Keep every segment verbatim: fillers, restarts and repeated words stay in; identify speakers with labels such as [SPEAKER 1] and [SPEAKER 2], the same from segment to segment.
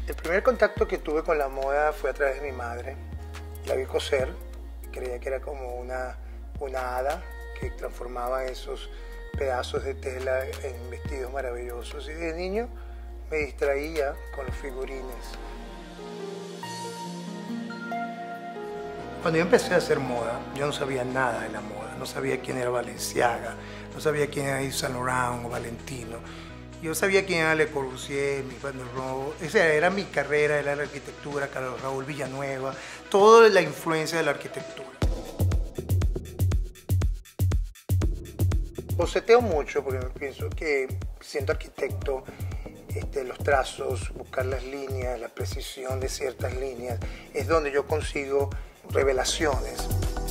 [SPEAKER 1] El primer contacto que tuve con la moda fue a través de mi madre. La vi coser, creía que era como una, una hada que transformaba esos pedazos de tela en vestidos maravillosos. Y de niño me distraía con los figurines. Cuando yo empecé a hacer moda, yo no sabía nada de la moda. No sabía quién era Balenciaga, no sabía quién era Yves Saint Laurent o Valentino. Yo sabía quién era Le Corbusier, Mies van der Rohe. Esa era mi carrera, era la arquitectura, Carlos Raúl Villanueva, toda la influencia de la arquitectura. Boceteo mucho porque pienso que, siendo arquitecto, este, los trazos, buscar las líneas, la precisión de ciertas líneas, es donde yo consigo revelaciones.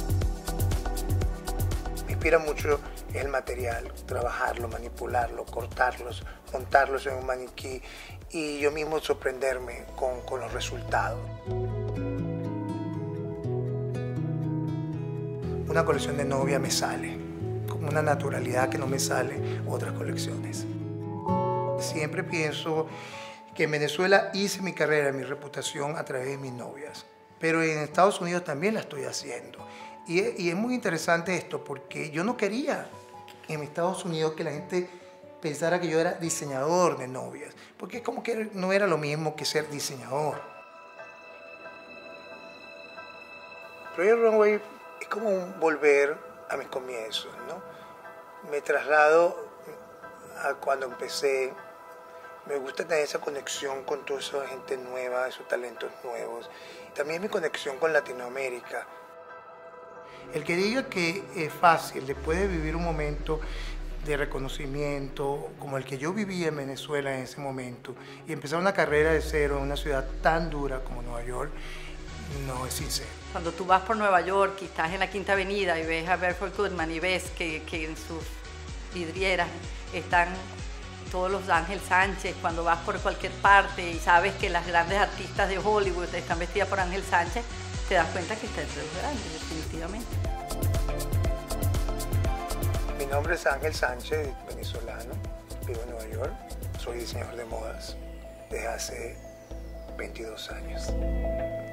[SPEAKER 1] Me inspira mucho el material, trabajarlo, manipularlo, cortarlos, montarlos en un maniquí y yo mismo sorprenderme con, con los resultados. Una colección de novia me sale, con una naturalidad que no me sale otras colecciones. Siempre pienso que en Venezuela hice mi carrera, mi reputación a través de mis novias, pero en Estados Unidos también la estoy haciendo. Y, y es muy interesante esto porque yo no quería en Estados Unidos que la gente pensara que yo era diseñador de novias, porque como que no era lo mismo que ser diseñador. Project Runway es como un volver a mis comienzos, ¿no? Me traslado a cuando empecé. Me gusta tener esa conexión con toda esa gente nueva, esos talentos nuevos. También mi conexión con Latinoamérica. El que diga que es fácil, después de vivir un momento de reconocimiento como el que yo vivía en Venezuela en ese momento y empezar una carrera de cero en una ciudad tan dura como Nueva York, no es sincero.
[SPEAKER 2] Cuando tú vas por Nueva York y estás en la Quinta Avenida y ves a Berthold Goodman y ves que, que en sus vidrieras están todos los Ángel Sánchez, cuando vas por cualquier parte y sabes que las grandes artistas de Hollywood están vestidas por Ángel Sánchez, te das cuenta que está entre los grandes, definitivamente.
[SPEAKER 1] Mi nombre es Ángel Sánchez, venezolano, vivo en Nueva York, soy diseñador de modas desde hace veintidós años.